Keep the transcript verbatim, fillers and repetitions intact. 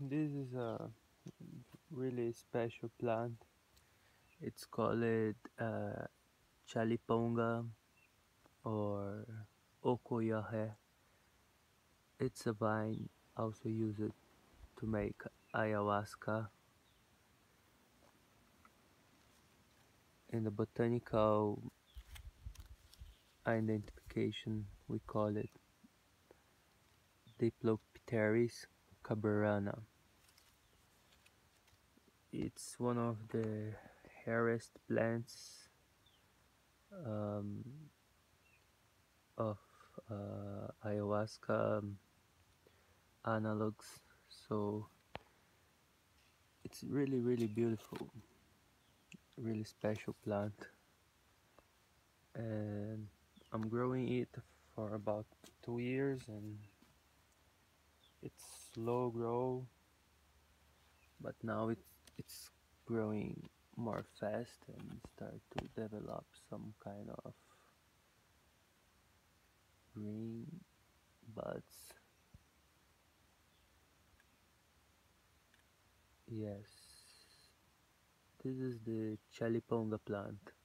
This is a really special plant. It's called uh, Chaliponga or oco-yage. It's a vine also used to make ayahuasca. In the botanical identification, we call it Diplopterys cabrerana. It's one of the rarest plants um, of uh, ayahuasca um, analogs. So it's really, really beautiful, really special plant, and I'm growing it for about two years, and it's slow grow, but now it's it's growing more fast and start to develop some kind of green buds. Yes, this is the Chaliponga plant.